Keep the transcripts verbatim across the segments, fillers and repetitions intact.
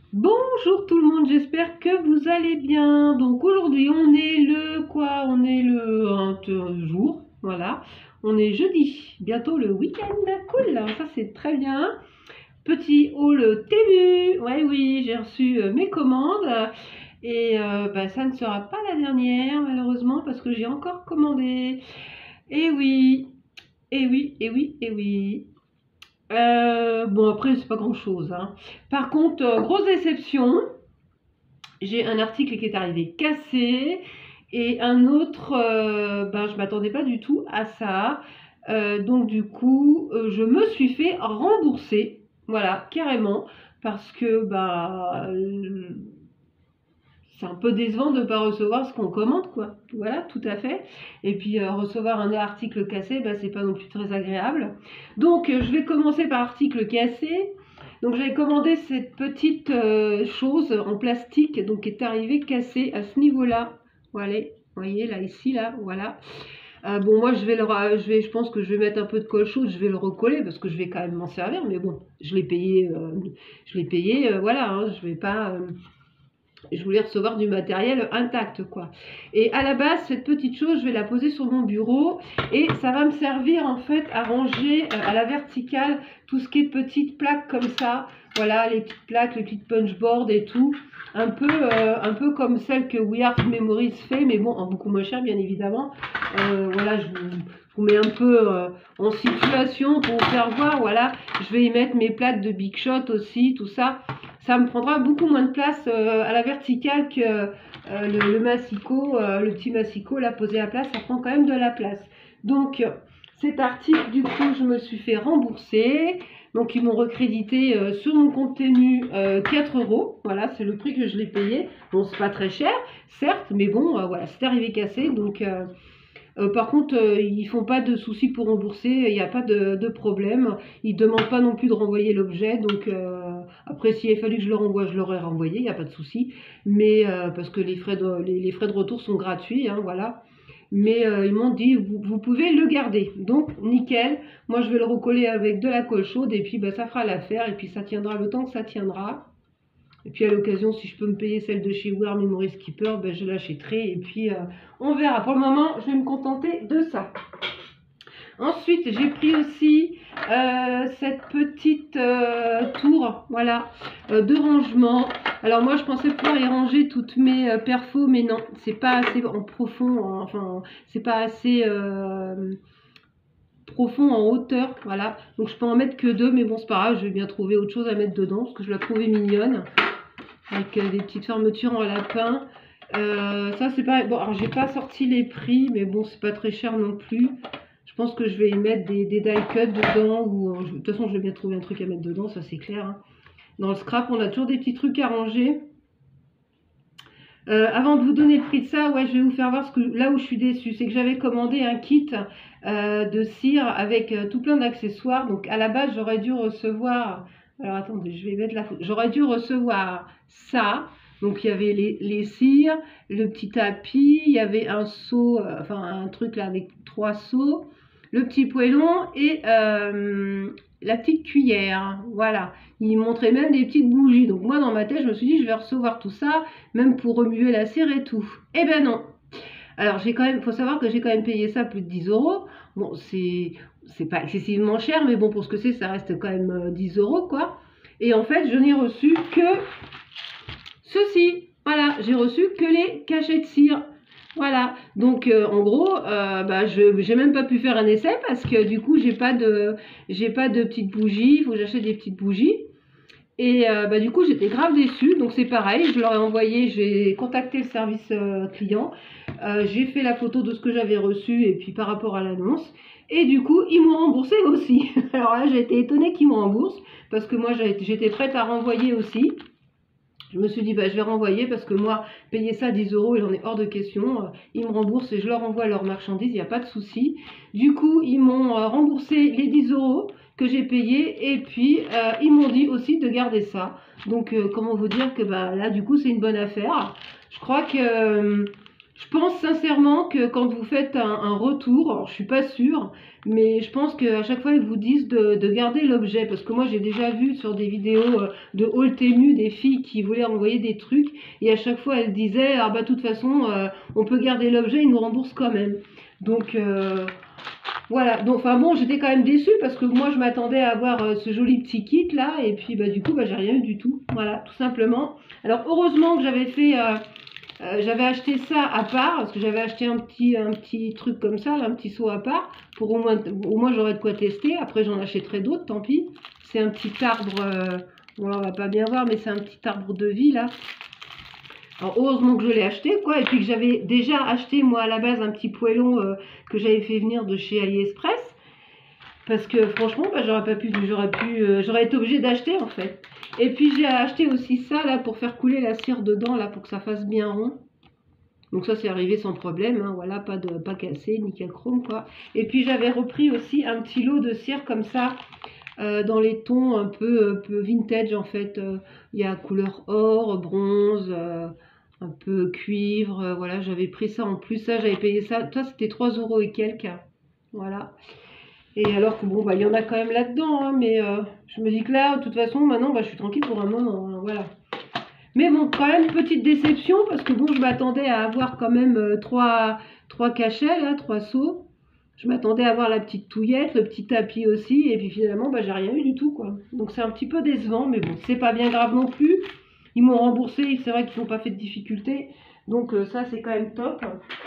Bonjour tout le monde, j'espère que vous allez bien. Donc aujourd'hui on est le quoi? On est le un jour, voilà. On est jeudi, bientôt le week-end. Cool, ça c'est très bien. Petit haul Temu. Ouais oui, j'ai reçu euh, mes commandes et euh, bah, ça ne sera pas la dernière malheureusement parce que j'ai encore commandé. Et oui, et oui, et oui, et oui. Euh, bon après c'est pas grand chose, hein. Par contre, euh, grosse déception. J'ai un article qui est arrivé cassé et un autre, euh, ben, je m'attendais pas du tout à ça. Euh, donc du coup, euh, je me suis fait rembourser, voilà, carrément, parce que bah, euh, c'est un peu décevant de ne pas recevoir ce qu'on commande, quoi. Voilà, tout à fait. Et puis euh, recevoir un article cassé, bah, c'est pas non plus très agréable. Donc euh, je vais commencer par article cassé. Donc j'avais commandé cette petite euh, chose en plastique, donc qui est arrivée cassée à ce niveau-là. Voilà, vous voyez là, ici, là, voilà. Euh, bon, moi je vais le, je vais, je pense que je vais mettre un peu de colle chaude, je vais le recoller parce que je vais quand même m'en servir. Mais bon, je l'ai payé, euh, je l'ai payé, euh, voilà. Hein, je vais pas. Euh, je voulais recevoir du matériel intact, quoi. Et à la base, cette petite chose, je vais la poser sur mon bureau et ça va me servir en fait à ranger euh, à la verticale tout ce qui est petites plaques comme ça. Voilà, les petites plaques, les petites punchboards et tout. Un peu, euh, un peu comme celle que We Are Memories fait, mais bon, en beaucoup moins cher, bien évidemment. Euh, voilà, je vous, je vous mets un peu euh, en situation pour vous faire voir. Voilà, je vais y mettre mes plaques de Big Shot aussi, tout ça. Ça me prendra beaucoup moins de place euh, à la verticale que euh, le, le massicot, euh, le petit massicot là posé à plat, ça prend quand même de la place. Donc cet article, du coup, je me suis fait rembourser. Donc ils m'ont recrédité euh, sur mon compte Temu euh, quatre euros. Voilà, c'est le prix que je l'ai payé. Bon, c'est pas très cher, certes, mais bon, euh, voilà, c'est arrivé cassé. Donc euh, euh, par contre, euh, ils font pas de soucis pour rembourser, il n'y a pas de, de problème. Ils demandent pas non plus de renvoyer l'objet. Donc euh, après, s'il a fallu que je le renvoie, je l'aurais renvoyé, il n'y a pas de souci. Mais euh, parce que les frais de, les, les frais de retour sont gratuits, hein, voilà. Mais euh, ils m'ont dit, vous, vous pouvez le garder. Donc, nickel. Moi, je vais le recoller avec de la colle chaude et puis bah, ça fera l'affaire. Et puis, ça tiendra le temps que ça tiendra. Et puis, à l'occasion, si je peux me payer celle de chez We Are Memory Keeper, ben, je l'achèterai. Et puis, euh, on verra. Pour le moment, je vais me contenter de ça. Ensuite, j'ai pris aussi euh, cette petite euh, tour, voilà, euh, de rangement. Alors moi, je pensais pouvoir y ranger toutes mes euh, perfos, mais non, c'est pas assez en profond, en, enfin, c'est pas assez euh, profond en hauteur, voilà. Donc je peux en mettre que deux, mais bon, c'est pas grave, je vais bien trouver autre chose à mettre dedans, parce que je la trouvais mignonne, avec euh, des petites fermetures en lapin. Euh, ça, c'est pas... Bon, alors j'ai pas sorti les prix, mais bon, c'est pas très cher non plus. Je pense que je vais y mettre des, des die cuts dedans. Ou, de toute façon, je vais bien trouver un truc à mettre dedans, ça c'est clair. Hein. Dans le scrap, on a toujours des petits trucs à ranger. Euh, avant de vous donner le prix de ça, ouais, je vais vous faire voir ce que, là où je suis déçue. C'est que j'avais commandé un kit euh, de cire avec euh, tout plein d'accessoires. Donc à la base, j'aurais dû recevoir... Alors attendez, je vais mettre la photo. J'aurais dû recevoir ça. Donc il y avait les, les cires, le petit tapis, il y avait un seau, euh, enfin un truc là avec trois seaux, le petit poêlon et euh, la petite cuillère. Voilà. Il montrait même des petites bougies. Donc moi dans ma tête, je me suis dit je vais recevoir tout ça, même pour remuer la cire et tout. Eh ben non. Alors j'ai quand même, faut savoir que j'ai quand même payé ça plus de dix euros. Bon, c'est c'est pas excessivement cher, mais bon pour ce que c'est, ça reste quand même dix euros quoi. Et en fait, je n'ai reçu que ceci. Voilà, j'ai reçu que les cachets de cire. Voilà, donc euh, en gros, euh, bah, je j'ai même pas pu faire un essai parce que du coup, j'ai pas de j'ai pas de petites bougies. Il faut que j'achète des petites bougies. Et euh, bah, du coup, j'étais grave déçue. Donc c'est pareil, je leur ai envoyé, j'ai contacté le service euh, client. Euh, j'ai fait la photo de ce que j'avais reçu et puis par rapport à l'annonce. Et du coup, ils m'ont remboursé aussi. Alors là, j'ai été étonnée qu'ils m'ont remboursé parce que moi, j'étais prête à renvoyer aussi. Je me suis dit, bah, je vais renvoyer parce que moi, payer ça dix euros, il en est hors de question. Ils me remboursent et je leur envoie leurs marchandises, il n'y a pas de souci. Du coup, ils m'ont remboursé les dix euros que j'ai payés et puis euh, ils m'ont dit aussi de garder ça. Donc, euh, comment vous dire que bah, là, du coup, c'est une bonne affaire. Je crois que... Euh, Je pense sincèrement que quand vous faites un, un retour, alors je suis pas sûre, mais je pense qu'à chaque fois ils vous disent de, de garder l'objet, parce que moi j'ai déjà vu sur des vidéos de haul Temu des filles qui voulaient envoyer des trucs, et à chaque fois elles disaient ah bah de toute façon euh, on peut garder l'objet, ils nous remboursent quand même. Donc euh, voilà, donc enfin bon, j'étais quand même déçue parce que moi je m'attendais à avoir euh, ce joli petit kit là, et puis bah du coup bah j'ai rien eu du tout, voilà, tout simplement. Alors heureusement que j'avais fait euh, Euh, j'avais acheté ça à part, parce que j'avais acheté un petit, un petit truc comme ça, là, un petit seau à part, pour au moins, au moins j'aurais de quoi tester. Après j'en achèterai d'autres, tant pis. C'est un petit arbre, euh, bon là on va pas bien voir, mais c'est un petit arbre de vie là. Alors heureusement que je l'ai acheté, quoi, et puis que j'avais déjà acheté moi à la base un petit poêlon euh, que j'avais fait venir de chez AliExpress. Parce que franchement, bah, j'aurais pas pu, j'aurais pu, euh, j'aurais été obligée d'acheter en fait. Et puis j'ai acheté aussi ça là pour faire couler la cire dedans là pour que ça fasse bien rond. Donc ça c'est arrivé sans problème, hein, voilà, pas de pas cassé, nickel chrome quoi. Et puis j'avais repris aussi un petit lot de cire comme ça euh, dans les tons un peu, un peu vintage en fait. Euh, il y a couleur or, bronze, euh, un peu cuivre, euh, voilà, j'avais pris ça en plus. Ça j'avais payé ça, ça c'était trois euros et quelques, voilà. Et alors que bon, bah, il y en a quand même là-dedans, hein, mais euh, je me dis que là, de toute façon, maintenant, bah, je suis tranquille pour un moment, hein, voilà. Mais bon, quand même, petite déception, parce que bon, je m'attendais à avoir quand même euh, trois, trois cachets, là, trois seaux. Je m'attendais à avoir la petite touillette, le petit tapis aussi, et puis finalement, bah, j'ai rien eu du tout, quoi. Donc c'est un petit peu décevant, mais bon, c'est pas bien grave non plus. Ils m'ont remboursé, c'est vrai qu'ils n'ont pas fait de difficulté, donc euh, ça, c'est quand même top.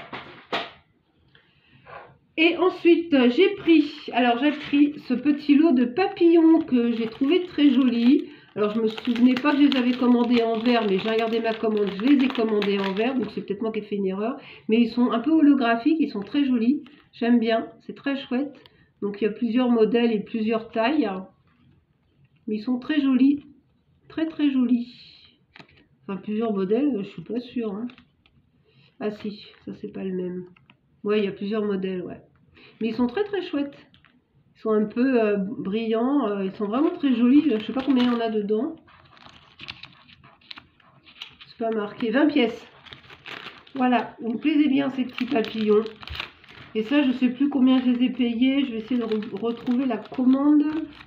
Et ensuite, j'ai pris, alors j'ai pris ce petit lot de papillons que j'ai trouvé très joli. Alors, je me souvenais pas que je les avais commandés en vert, mais j'ai regardé ma commande, je les ai commandés en vert, donc c'est peut-être moi qui ai fait une erreur. Mais ils sont un peu holographiques, ils sont très jolis. J'aime bien, c'est très chouette. Donc, il y a plusieurs modèles et plusieurs tailles. Mais ils sont très jolis, très très jolis. Enfin, plusieurs modèles, je suis pas sûre. Hein. Ah si, ça c'est pas le même. Ouais, il y a plusieurs modèles, ouais. Mais ils sont très très chouettes. Ils sont un peu euh, brillants. Euh, ils sont vraiment très jolis. Je sais pas combien il y en a dedans. C'est pas marqué. vingt pièces. Voilà. Ils me plaisaient bien ces petits papillons. Et ça, je sais plus combien je les ai payés. Je vais essayer de re retrouver la commande.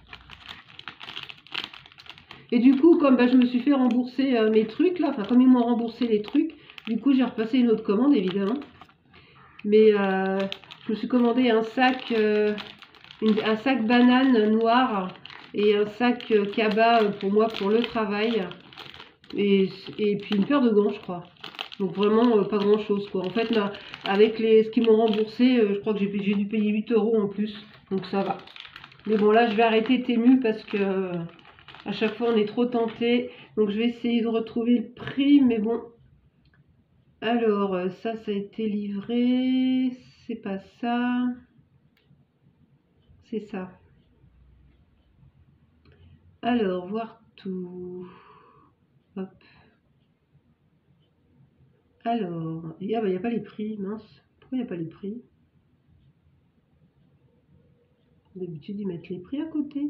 Et du coup, comme bah, je me suis fait rembourser euh, mes trucs là, enfin comme ils m'ont remboursé les trucs, du coup j'ai repassé une autre commande évidemment. Mais euh, je me suis commandé un sac, euh, une, un sac banane noir et un sac euh, cabas pour moi pour le travail. Et, et puis une paire de gants, je crois. Donc vraiment euh, pas grand chose quoi. En fait, là, avec les, ce qu'ils m'ont remboursé, euh, je crois que j'ai dû payer huit euros en plus. Donc ça va. Mais bon, là je vais arrêter Temu parce que euh, à chaque fois on est trop tenté. Donc je vais essayer de retrouver le prix. Mais bon. Alors, ça, ça a été livré. C'est pas ça. C'est ça. Alors, voir tout. Hop. Alors, il n'y a, bah, a pas les prix, mince. Pourquoi il n'y a pas les prix? D'habitude, ils mettent les prix à côté.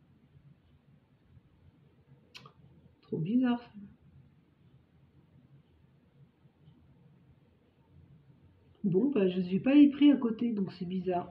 Trop bizarre, ça. Bon, bah, je ne suis pas les prix à côté, donc c'est bizarre.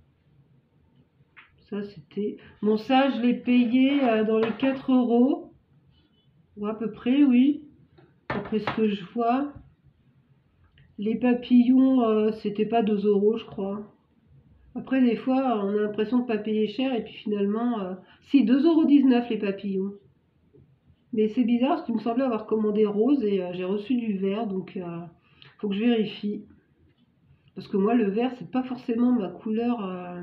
Ça, c'était... Bon, ça, je l'ai payé euh, dans les quatre euros. Ou à peu près, oui. Après ce que je vois. Les papillons, euh, c'était pas deux euros, je crois. Après, des fois, on a l'impression de ne pas payer cher. Et puis finalement... Euh... Si, deux euros dix-neuf les papillons. Mais c'est bizarre, parce qu'il me semblait avoir commandé rose. Et euh, j'ai reçu du vert. Donc, il euh, faut que je vérifie. Parce que moi, le vert, c'est pas forcément ma couleur... Euh...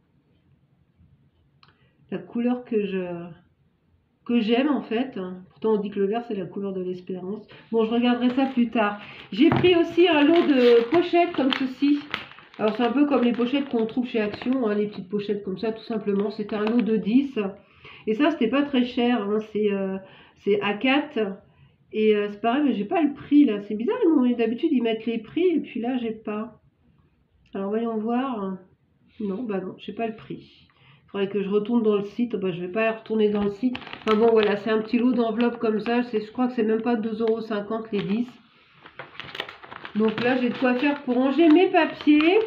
La couleur que je... que j'aime en fait. Pourtant on dit que le vert c'est la couleur de l'espérance. Bon, je regarderai ça plus tard. J'ai pris aussi un lot de pochettes comme ceci. Alors c'est un peu comme les pochettes qu'on trouve chez Action, hein, les petites pochettes comme ça tout simplement. C'était un lot de dix. Et ça c'était pas très cher, hein. C'est euh, A quatre. Et euh, c'est pareil, mais j'ai pas le prix là. C'est bizarre, d'habitude ils mettent les prix et puis là j'ai pas. Alors voyons voir. Non, bah non, j'ai pas le prix. Il faudrait que je retourne dans le site. Bah, je vais pas retourner dans le site. Enfin bon, voilà, c'est un petit lot d'enveloppe comme ça. Je crois que c'est même pas deux euros cinquante les dix. Donc là, j'ai de quoi faire pour ranger mes papiers.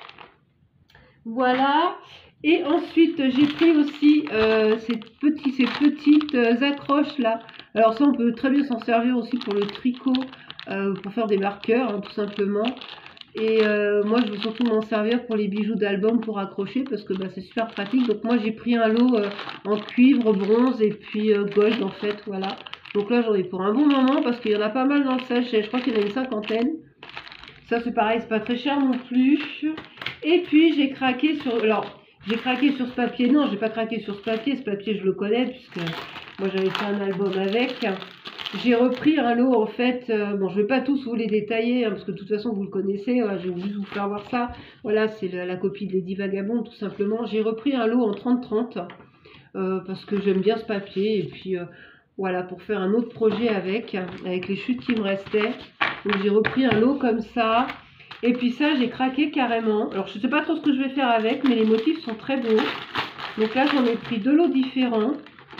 Voilà. Et ensuite, j'ai pris aussi euh, ces, petits, ces petites euh, accroches là. Alors ça, on peut très bien s'en servir aussi pour le tricot, euh, pour faire des marqueurs, hein, tout simplement. Et euh, moi, je veux surtout m'en servir pour les bijoux d'album pour accrocher parce que bah, c'est super pratique. Donc moi, j'ai pris un lot euh, en cuivre, bronze et puis euh, gold en fait, voilà. Donc là, j'en ai pour un bon moment parce qu'il y en a pas mal dans le sachet. Je crois qu'il y en a une cinquantaine. Ça, c'est pareil, c'est pas très cher non plus. Et puis, j'ai craqué sur... Alors, j'ai craqué sur ce papier. Non, j'ai pas craqué sur ce papier. Ce papier, je le connais puisque moi, j'avais fait un album avec. J'ai repris un lot, en fait. Euh, bon, je vais pas tous vous les détailler hein, parce que de toute façon, vous le connaissez. Voilà, je vais juste vous faire voir ça. Voilà, c'est la, la copie de Lady Vagabond, tout simplement. J'ai repris un lot en trente trente euh, parce que j'aime bien ce papier. Et puis... Euh, voilà, pour faire un autre projet avec, avec les chutes qui me restaient. Donc j'ai repris un lot comme ça. Et puis ça, j'ai craqué carrément. Alors je ne sais pas trop ce que je vais faire avec, mais les motifs sont très beaux. Donc là, j'en ai pris deux lots différents.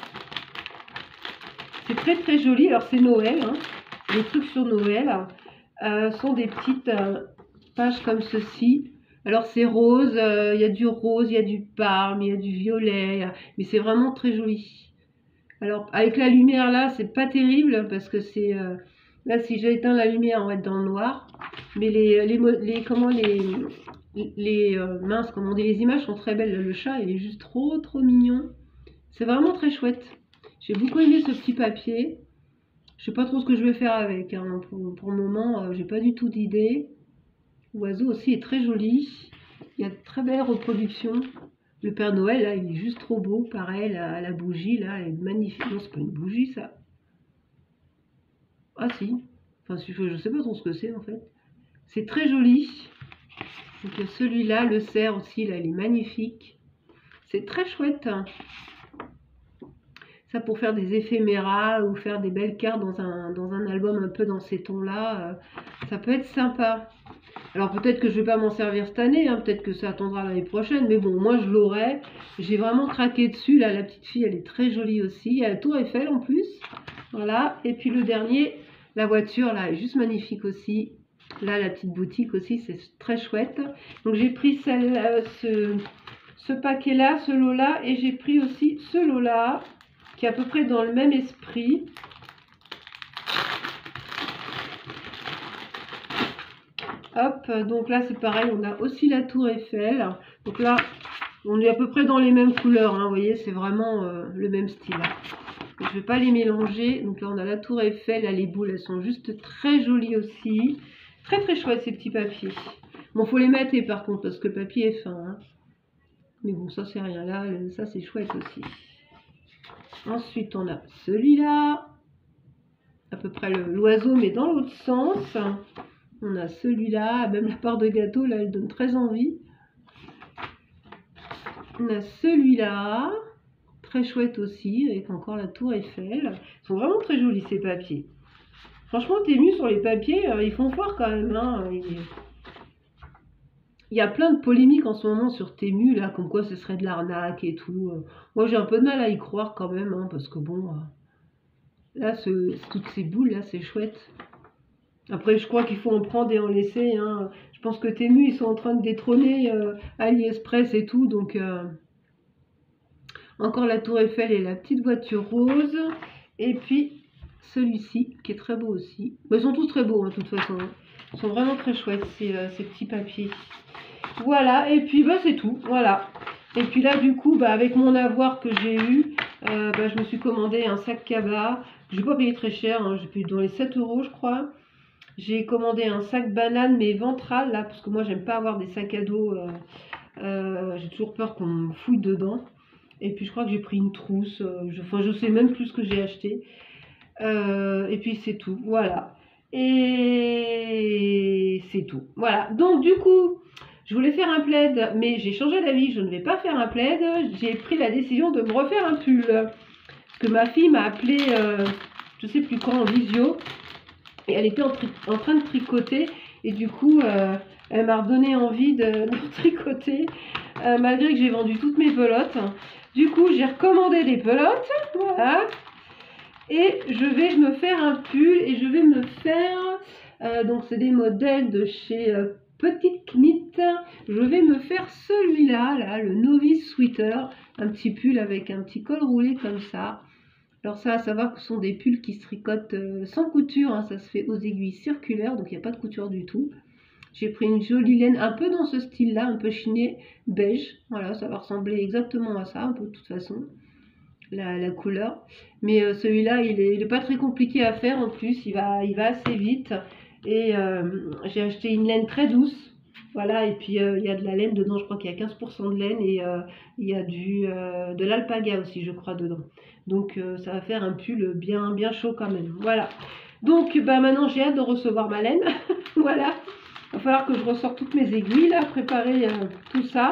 C'est très très joli. Alors c'est Noël. Hein. Les trucs sur Noël euh, sont des petites euh, pages comme ceci. Alors c'est rose, il euh, y a du rose, il y a du parme, il y a du violet. Mais c'est vraiment très joli. Alors, avec la lumière là, c'est pas terrible parce que c'est... Euh, là, si j'éteins la lumière, on va être dans le noir. Mais les... les, les comment les... les euh, mince, comment on dit, les images sont très belles. Le chat, il est juste trop, trop mignon. C'est vraiment très chouette. J'ai beaucoup aimé ce petit papier. Je sais pas trop ce que je vais faire avec. Hein. Pour, pour le moment, euh, j'ai pas du tout d'idée. L'oiseau aussi est très joli. Il y a de très belles reproductions. Le Père Noël, là, il est juste trop beau. Pareil, la, la bougie, là, elle est magnifique. Non, c'est pas une bougie, ça. Ah, si. Enfin, je sais pas trop ce que c'est, en fait. C'est très joli. Donc, celui-là, le cerf aussi, là, il est magnifique. C'est très chouette. Ça, pour faire des éphéméras ou faire des belles cartes dans un, dans un album un peu dans ces tons-là, euh, ça peut être sympa. Alors peut-être que je ne vais pas m'en servir cette année, hein, peut-être que ça attendra l'année prochaine, mais bon, moi je l'aurai. J'ai vraiment craqué dessus, là la petite fille elle est très jolie aussi, il y a la tour Eiffel en plus, voilà. Et puis le dernier, la voiture là est juste magnifique aussi, là la petite boutique aussi, c'est très chouette. Donc j'ai pris celle, euh, ce, ce paquet là, ce lot là, et j'ai pris aussi ce lot là, qui est à peu près dans le même esprit. Hop, donc là c'est pareil, on a aussi la tour Eiffel. Donc là, on est à peu près dans les mêmes couleurs, hein, vous voyez, c'est vraiment euh, le même style. Donc, je ne vais pas les mélanger. Donc là on a la tour Eiffel, là les boules elles sont juste très jolies aussi. Très très chouette ces petits papiers. Bon, faut les mater par contre parce que le papier est fin. Hein. Mais bon, ça c'est rien là, ça c'est chouette aussi. Ensuite on a celui-là. À peu près l'oiseau mais dans l'autre sens. On a celui-là, même la part de gâteau, là, elle donne très envie. On a celui-là, très chouette aussi, avec encore la tour Eiffel. Ils sont vraiment très jolis, ces papiers. Franchement, Temu, sur les papiers, euh, ils font fort quand même. Hein. Il y a plein de polémiques en ce moment sur Temu, là, comme quoi ce serait de l'arnaque et tout. Moi, j'ai un peu de mal à y croire quand même, hein, parce que bon, euh, là, ce, toutes ces boules, là, c'est chouette. Après, je crois qu'il faut en prendre et en laisser. Hein. Je pense que Temu, ils sont en train de détrôner euh, AliExpress et tout. Donc, euh, encore la tour Eiffel et la petite voiture rose. Et puis, celui-ci, qui est très beau aussi. Mais ils sont tous très beaux, hein, de toute façon. Hein. Ils sont vraiment très chouettes, ces, euh, ces petits papiers. Voilà, et puis, bah, c'est tout. Voilà. Et puis là, du coup, bah, avec mon avoir que j'ai eu, euh, bah, je me suis commandé un sac Kaba. Je n'ai pas payé très cher. Hein. J'ai payé dans les sept euros, je crois. J'ai commandé un sac banane mais ventral là parce que moi j'aime pas avoir des sacs à dos, euh, euh, j'ai toujours peur qu'on me fouille dedans. Et puis je crois que j'ai pris une trousse, euh, je, enfin je sais même plus ce que j'ai acheté. Euh, et puis c'est tout, voilà. Et c'est tout, voilà. Donc du coup, je voulais faire un plaid, mais j'ai changé d'avis, je ne vais pas faire un plaid. J'ai pris la décision de me refaire un pull. Parce que ma fille m'a appelé, euh, je sais plus quand, en visio. Et elle était en, en train de tricoter et du coup euh, elle m'a redonné envie de, de tricoter euh, malgré que j'ai vendu toutes mes pelotes. Du coup j'ai recommandé des pelotes, voilà. Et je vais me faire un pull et je vais me faire Euh, donc c'est des modèles de chez euh, Petite Knit. Je vais me faire celui-là, là, le Novice Sweater, un petit pull avec un petit col roulé comme ça. Alors ça, à savoir que ce sont des pulls qui se tricotent euh, sans couture, hein, ça se fait aux aiguilles circulaires, donc il n'y a pas de couture du tout. J'ai pris une jolie laine, un peu dans ce style-là, un peu chinée, beige. Voilà, ça va ressembler exactement à ça, un peu de toute façon, la, la couleur. Mais euh, celui-là, il n'est pas très compliqué à faire en plus, il va, il va assez vite. Et euh, j'ai acheté une laine très douce. Voilà, et puis euh, il y a de la laine dedans, je crois qu'il y a quinze pour cent de laine et euh, il y a du, euh, de l'alpaga aussi, je crois, dedans. Donc euh, ça va faire un pull bien, bien chaud quand même. Voilà. Donc bah, maintenant j'ai hâte de recevoir ma laine. Voilà. Il va falloir que je ressorte toutes mes aiguilles, là, préparer euh, tout ça.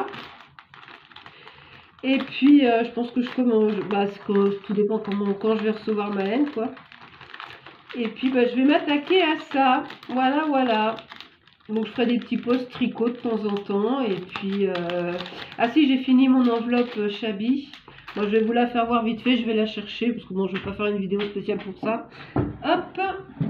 Et puis euh, je pense que je commence, bah, que, tout dépend comment, quand je vais recevoir ma laine, quoi. Et puis bah, je vais m'attaquer à ça. Voilà, voilà. Donc je ferai des petits posts tricot de temps en temps. Et puis, euh... ah si, j'ai fini mon enveloppe Shabby. Moi, je vais vous la faire voir vite fait. Je vais la chercher parce que bon, je ne vais pas faire une vidéo spéciale pour ça. Hop.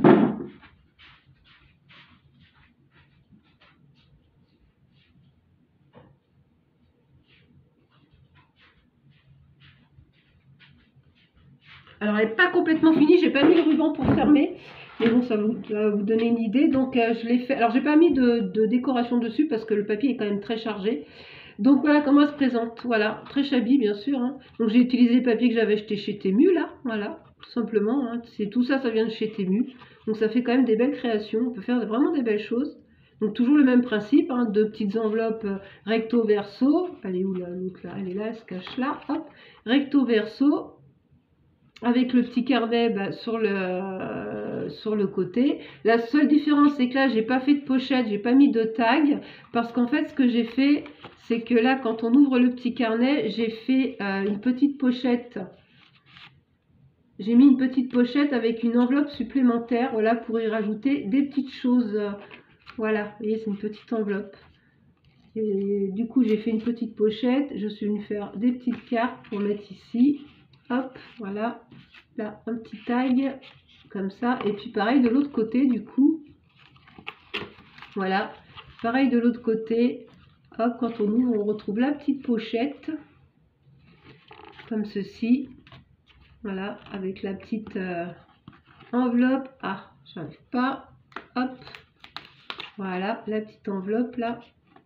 Alors, elle n'est pas complètement finie. J'ai pas mis le ruban pour fermer. Mais bon, ça va vous, va vous donner une idée. Donc, euh, je l'ai fait. Alors, j'ai pas mis de, de décoration dessus parce que le papier est quand même très chargé. Donc, voilà comment elle se présente. Voilà, très Shabby, bien sûr. Hein. Donc, j'ai utilisé le papier que j'avais acheté chez Temu, là. Voilà, tout simplement. Hein. C'est tout ça, ça vient de chez Temu. Donc, ça fait quand même des belles créations. On peut faire vraiment des belles choses. Donc, toujours le même principe. Hein. Deux petites enveloppes recto verso. Elle est où, là, l'autre, là? Elle est là, elle se cache là. Hop, recto verso. Avec le petit carnet bah, sur, le, euh, sur le côté. La seule différence, c'est que là, j'ai pas fait de pochette, j'ai pas mis de tag, parce qu'en fait, ce que j'ai fait, c'est que là, quand on ouvre le petit carnet, j'ai fait euh, une petite pochette. J'ai mis une petite pochette avec une enveloppe supplémentaire, voilà, pour y rajouter des petites choses. Voilà, vous voyez, c'est une petite enveloppe. Et du coup, j'ai fait une petite pochette. Je suis venue faire des petites cartes pour mettre ici. Hop, voilà, là, un petit tag, comme ça. Et puis pareil de l'autre côté, du coup. Voilà, pareil de l'autre côté. Hop, quand on ouvre, on retrouve la petite pochette. Comme ceci. Voilà, avec la petite euh, enveloppe. Ah, j'arrive pas. Hop, voilà, la petite enveloppe, là.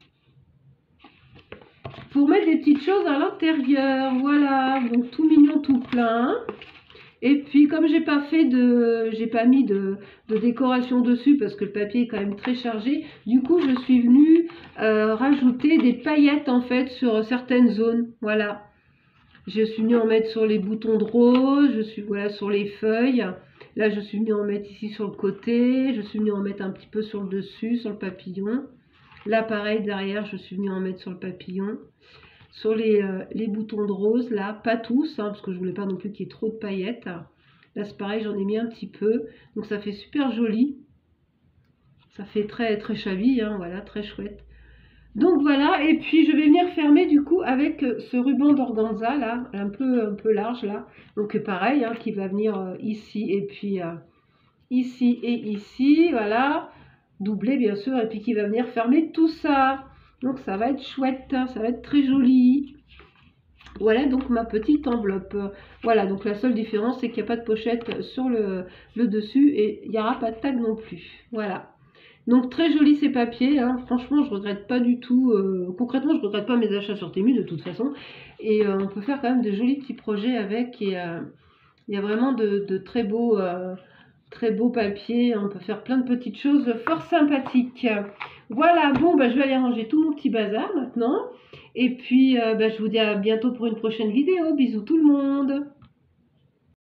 Pour mettre des petites choses à l'intérieur, voilà, donc tout mignon, tout plein. Et puis comme j'ai pas fait de, j'ai pas mis de, de décoration dessus parce que le papier est quand même très chargé, du coup je suis venue euh, rajouter des paillettes en fait sur certaines zones, voilà. Je suis venue en mettre sur les boutons de rose, je suis voilà sur les feuilles. Là je suis venue en mettre ici sur le côté, je suis venue en mettre un petit peu sur le dessus, sur le papillon. Là, pareil, derrière, je suis venue en mettre sur le papillon. Sur les, euh, les boutons de rose, là, pas tous, hein, parce que je voulais pas non plus qu'il y ait trop de paillettes. Là, c'est pareil, j'en ai mis un petit peu. Donc, ça fait super joli. Ça fait très, très Shabby, hein, voilà, très chouette. Donc, voilà. Et puis, je vais venir fermer, du coup, avec ce ruban d'organza, là, un peu, un peu large, là. Donc, pareil, hein, qui va venir euh, ici, et puis euh, ici et ici, voilà. Doublé bien sûr, et puis qui va venir fermer tout ça. Donc ça va être chouette, ça va être très joli. Voilà donc ma petite enveloppe. Voilà, donc la seule différence c'est qu'il n'y a pas de pochette sur le, le dessus et il n'y aura pas de tag non plus. Voilà. Donc très joli ces papiers, hein. Franchement je regrette pas du tout. Euh, concrètement je regrette pas mes achats sur Temu de toute façon. Et euh, on peut faire quand même de jolis petits projets avec et euh, il y a vraiment de, de très beaux... Euh, très beau papier, on peut faire plein de petites choses fort sympathiques. Voilà, bon, bah, je vais aller ranger tout mon petit bazar maintenant. Et puis, euh, bah, je vous dis à bientôt pour une prochaine vidéo. Bisous tout le monde!